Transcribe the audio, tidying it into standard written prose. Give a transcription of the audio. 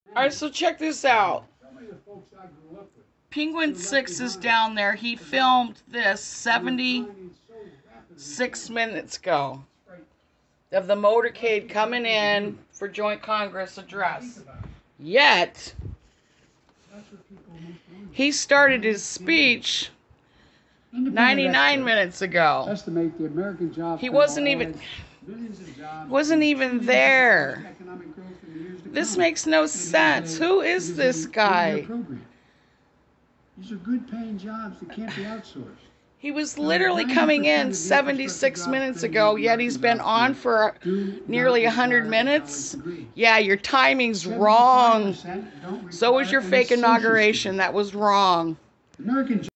Alright, so check this out. Penguin 6 is down there. He filmed this 76 minutes ago of the motorcade coming in for Joint Congress address. Yet, he started his speech 99 minutes ago. Estimate the American jobs. He wasn't even there. This makes no sense. Who is this guy? These are good paying jobs that can't be outsourced. He was literally coming in 76 minutes ago, yet he's been on for nearly 100 minutes. Yeah, your timing's wrong. So was your fake inauguration. That was wrong.